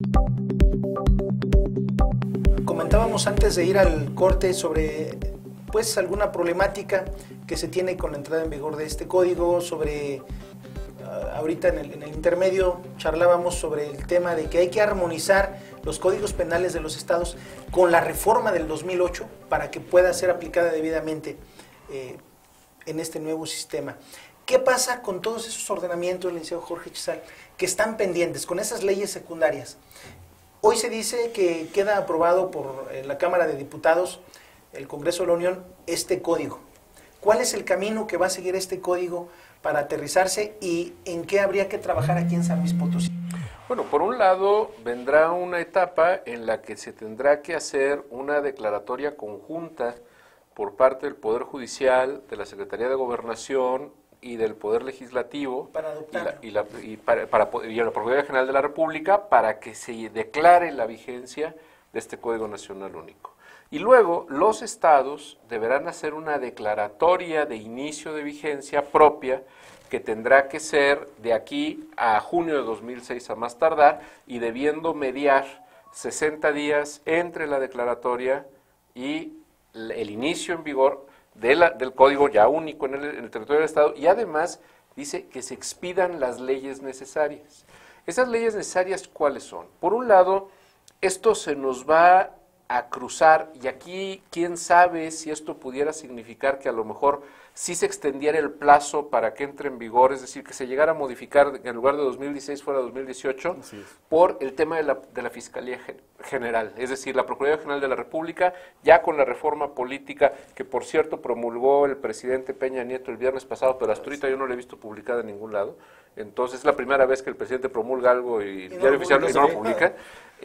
Comentábamos antes de ir al corte sobre pues alguna problemática que se tiene con la entrada en vigor de este código, sobre ahorita en el intermedio charlábamos sobre el tema de que hay que armonizar los códigos penales de los estados con la reforma del 2008 para que pueda ser aplicada debidamente en este nuevo sistema. ¿Qué pasa con todos esos ordenamientos, licenciado Jorge Chizal, que están pendientes, con esas leyes secundarias? Hoy se dice que queda aprobado por la Cámara de Diputados, el Congreso de la Unión, este código. ¿Cuál es el camino que va a seguir este código para aterrizarse y en qué habría que trabajar aquí en San Luis Potosí? Bueno, por un lado vendrá una etapa en la que se tendrá que hacer una declaratoria conjunta por parte del Poder Judicial, de la Secretaría de Gobernación y del Poder Legislativo y la Procuraduría General de la República para que se declare la vigencia de este Código Nacional Único. Y luego los estados deberán hacer una declaratoria de inicio de vigencia propia que tendrá que ser de aquí a junio de 2006 a más tardar y debiendo mediar 60 días entre la declaratoria y el inicio en vigor del código ya único en el territorio del estado, y además dice que se expidan las leyes necesarias. ¿Esas leyes necesarias cuáles son? Por un lado, esto se nos va a cruzar, y aquí quién sabe si esto pudiera significar que a lo mejor sí se extendiera el plazo para que entre en vigor, es decir, que se llegara a modificar, en lugar de 2016 fuera 2018, por el tema de la Fiscalía General, es decir, la Procuraduría General de la República, ya con la reforma política que, por cierto, promulgó el presidente Peña Nieto el viernes pasado, pero hasta ahorita yo no la he visto publicada en ningún lado. Entonces es la primera vez que el presidente promulga algo y el diario oficial no lo publica.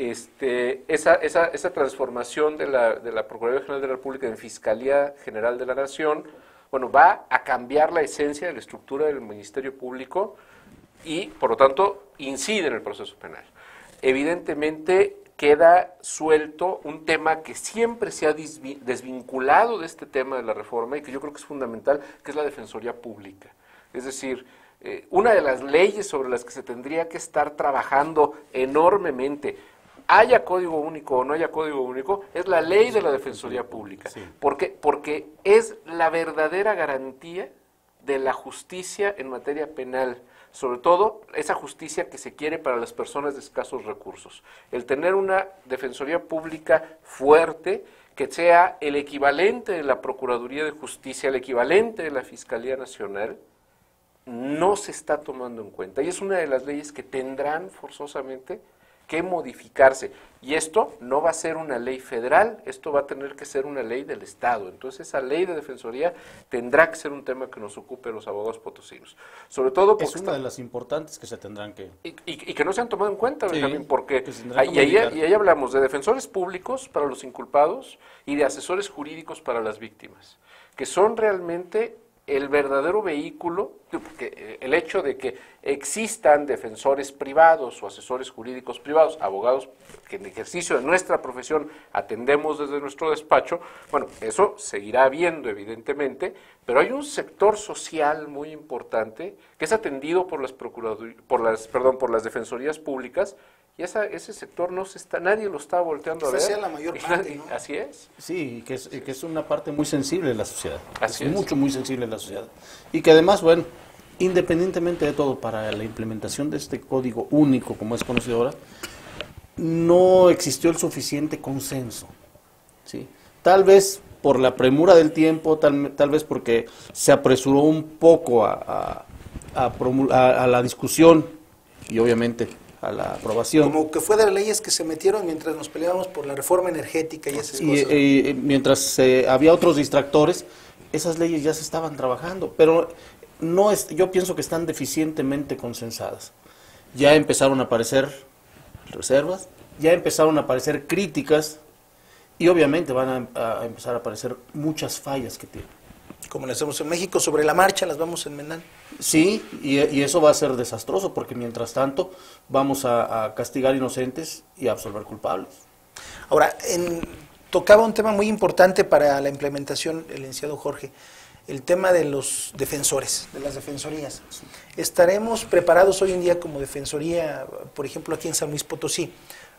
Esa transformación de la Procuraduría General de la República en Fiscalía General de la Nación, bueno, va a cambiar la esencia de la estructura del Ministerio Público y, por lo tanto, incide en el proceso penal. Evidentemente, queda suelto un tema que siempre se ha desvinculado de este tema de la reforma y que yo creo que es fundamental, que es la Defensoría Pública. Es decir, una de las leyes sobre las que se tendría que estar trabajando enormemente, haya código único o no haya código único, es la ley de la Defensoría Pública. Sí. ¿Por qué? Porque es la verdadera garantía de la justicia en materia penal, sobre todo esa justicia que se quiere para las personas de escasos recursos. El tener una Defensoría Pública fuerte, que sea el equivalente de la Procuraduría de Justicia, el equivalente de la Fiscalía Nacional, no se está tomando en cuenta. Y es una de las leyes que tendrán forzosamente que modificarse. Y esto no va a ser una ley federal, esto va a tener que ser una ley del Estado. Entonces esa ley de defensoría tendrá que ser un tema que nos ocupe a los abogados potosinos. Sobre todo porque es una de las importantes que se tendrán que... Y que no se han tomado en cuenta, sí, Benjamín, porque y ahí hablamos de defensores públicos para los inculpados y de asesores jurídicos para las víctimas, que son realmente el verdadero vehículo, porque el hecho de que existan defensores privados o asesores jurídicos privados, abogados que en ejercicio de nuestra profesión atendemos desde nuestro despacho, bueno, eso seguirá habiendo evidentemente, pero hay un sector social muy importante que es atendido por las defensorías públicas. Y ese sector nadie lo está volteando a ver. Esa sea la mayor parte, ¿no? Así es. Sí, que es una parte muy sensible de la sociedad. Así es. Muy sensible de la sociedad. Y que además, bueno, independientemente de todo, para la implementación de este código único, como es conocido ahora, no existió el suficiente consenso. ¿Sí? Tal vez por la premura del tiempo, tal vez porque se apresuró un poco a la discusión y obviamente a la aprobación. Como que fue de las leyes que se metieron mientras nos peleábamos por la reforma energética y esas cosas. Y mientras había otros distractores, esas leyes ya se estaban trabajando, pero yo pienso que están deficientemente consensadas. Ya empezaron a aparecer reservas, ya empezaron a aparecer críticas y obviamente van a empezar a aparecer muchas fallas que tienen. Como lo hacemos en México, sobre la marcha las vamos enmendando. Sí, y eso va a ser desastroso porque mientras tanto vamos a castigar inocentes y a absolver culpables. Ahora, tocaba un tema muy importante para la implementación, el licenciado Jorge, el tema de los defensores, de las defensorías. ¿Estaremos preparados hoy en día como defensoría, por ejemplo, aquí en San Luis Potosí,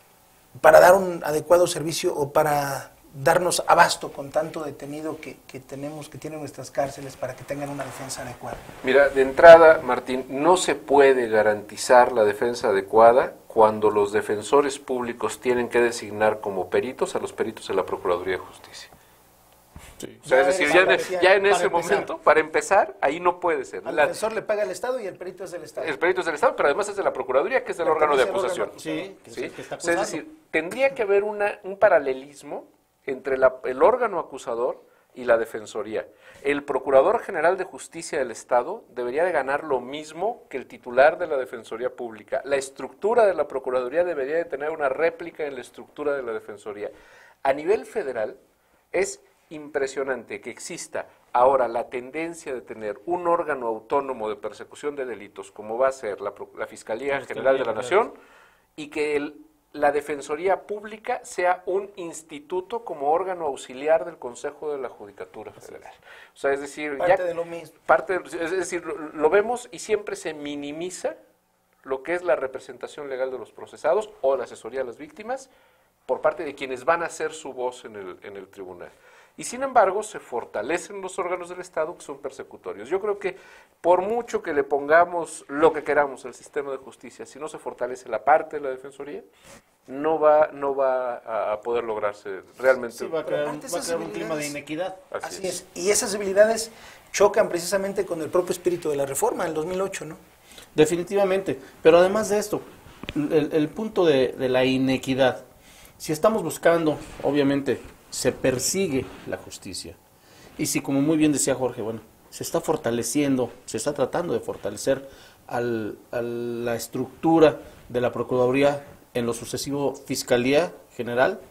para dar un adecuado servicio o para darnos abasto con tanto detenido que tenemos, que tienen nuestras cárceles, para que tengan una defensa adecuada? Mira, de entrada, Martín, no se puede garantizar la defensa adecuada cuando los defensores públicos tienen que designar como peritos a los peritos de la Procuraduría de Justicia. Sí. O sea, es decir, ya en ese empezar. momento, para empezar, ahí no puede ser. Al defensor le paga el Estado y el perito es del Estado. El perito es del Estado, pero además es de la Procuraduría, que es el órgano de acusación. Sí, que ¿Sí? que está O sea, es acusando. decir, tendría que haber un paralelismo entre el órgano acusador y la Defensoría. El Procurador General de Justicia del Estado debería de ganar lo mismo que el titular de la Defensoría Pública. La estructura de la Procuraduría debería de tener una réplica en la estructura de la Defensoría. A nivel federal es impresionante que exista ahora la tendencia de tener un órgano autónomo de persecución de delitos, como va a ser la Fiscalía General de la Nación, y que la Defensoría Pública sea un instituto como órgano auxiliar del Consejo de la Judicatura Federal. O sea, es decir, Parte de lo mismo. es decir, lo vemos y siempre se minimiza lo que es la representación legal de los procesados o la asesoría a las víctimas por parte de quienes van a hacer su voz en el tribunal. Y sin embargo, se fortalecen los órganos del Estado que son persecutorios. Yo creo que por mucho que le pongamos lo que queramos al sistema de justicia, si no se fortalece la parte de la Defensoría, no va a poder lograrse realmente. Sí, va a crear un clima de inequidad. Así es. Y esas debilidades chocan precisamente con el propio espíritu de la reforma del 2008, ¿no? Definitivamente. Pero además de esto, el punto de la inequidad, si estamos buscando, obviamente, se persigue la justicia. Y si, como muy bien decía Jorge, bueno, se está fortaleciendo, se está tratando de fortalecer a la estructura de la Procuraduría, en lo sucesivo Fiscalía General,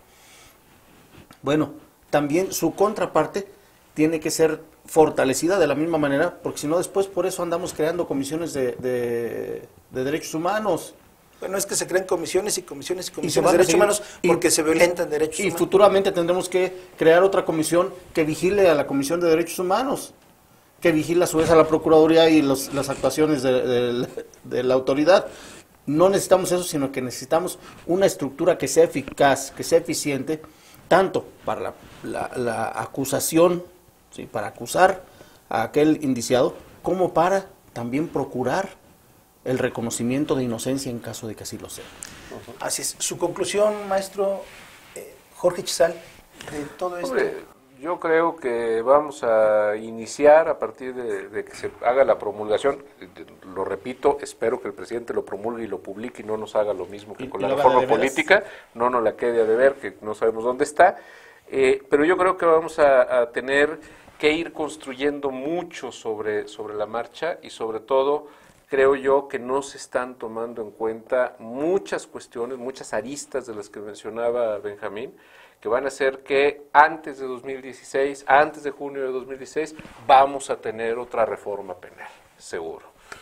bueno, también su contraparte tiene que ser fortalecida de la misma manera, porque si no después por eso andamos creando comisiones de derechos humanos. Bueno, es que se crean comisiones y comisiones y Y se comisiones van de a derechos seguir, humanos porque se violentan derechos y humanos. futuramente tendremos que crear otra comisión que vigile a la Comisión de Derechos Humanos, que vigile a su vez a la Procuraduría y las actuaciones de la autoridad. No necesitamos eso, sino que necesitamos una estructura que sea eficaz, que sea eficiente, tanto para la acusación, ¿sí?, para acusar a aquel indiciado, como para también procurar el reconocimiento de inocencia en caso de que así lo sea. Así es. Su conclusión, maestro Jorge Chizal, de todo esto. Hombre, yo creo que vamos a iniciar a partir de que se haga la promulgación. Lo repito, espero que el presidente lo promulgue y lo publique y no nos haga lo mismo que con la reforma política, no nos la quede a deber, que no sabemos dónde está. Pero yo creo que vamos a tener que ir construyendo mucho sobre la marcha y sobre todo creo yo que no se están tomando en cuenta muchas cuestiones, muchas aristas de las que mencionaba Benjamín, que van a hacer que antes de 2016, antes de junio de 2016, vamos a tener otra reforma penal, seguro.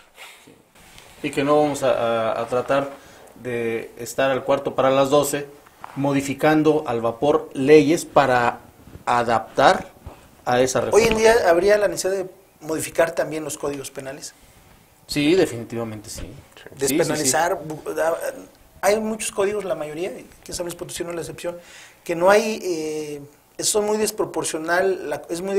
Y que no vamos a tratar de estar al cuarto para las 12, modificando al vapor leyes para adaptar a esa reforma. Hoy en día habría la necesidad de modificar también los códigos penales. Sí, definitivamente sí. Despenalizar. Hay muchos códigos, la mayoría, que San Luis Potosí no es la excepción, que no hay, es muy desproporcional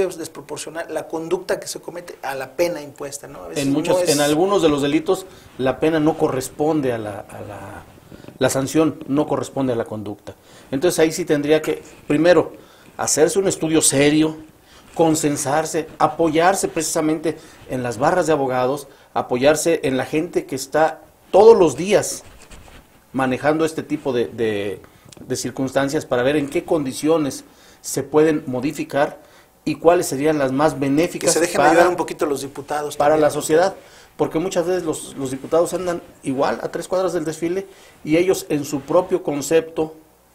la conducta que se comete a la pena impuesta, ¿no? A veces En algunos de los delitos la pena no corresponde a la sanción, no corresponde a la conducta. Entonces ahí sí tendría que, primero, hacerse un estudio serio, consensarse, apoyarse precisamente en las barras de abogados, apoyarse en la gente que está todos los días manejando este tipo de circunstancias para ver en qué condiciones se pueden modificar y cuáles serían las más benéficas. Que se dejen ayudar un poquito los diputados. Para también, la sociedad, porque muchas veces los diputados andan igual a 3 cuadras del desfile y ellos en su propio concepto,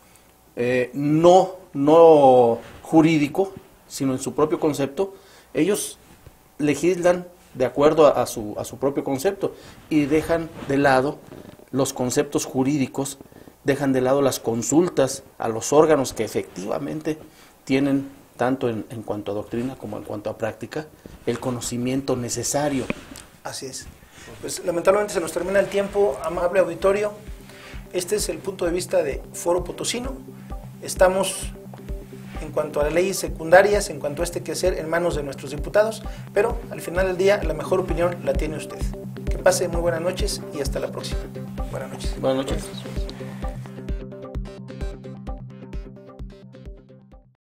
no jurídico, sino en su propio concepto, ellos legislan de acuerdo a su propio concepto y dejan de lado los conceptos jurídicos, dejan de lado las consultas a los órganos que efectivamente tienen, tanto en cuanto a doctrina como en cuanto a práctica, el conocimiento necesario. Así es. Pues lamentablemente se nos termina el tiempo, amable auditorio. Este es el punto de vista de Foro Potosino. Estamos, en cuanto a las leyes secundarias, en cuanto a este quehacer, en manos de nuestros diputados, pero al final del día la mejor opinión la tiene usted. Que pase muy buenas noches y hasta la próxima. Buenas noches. Buenas noches.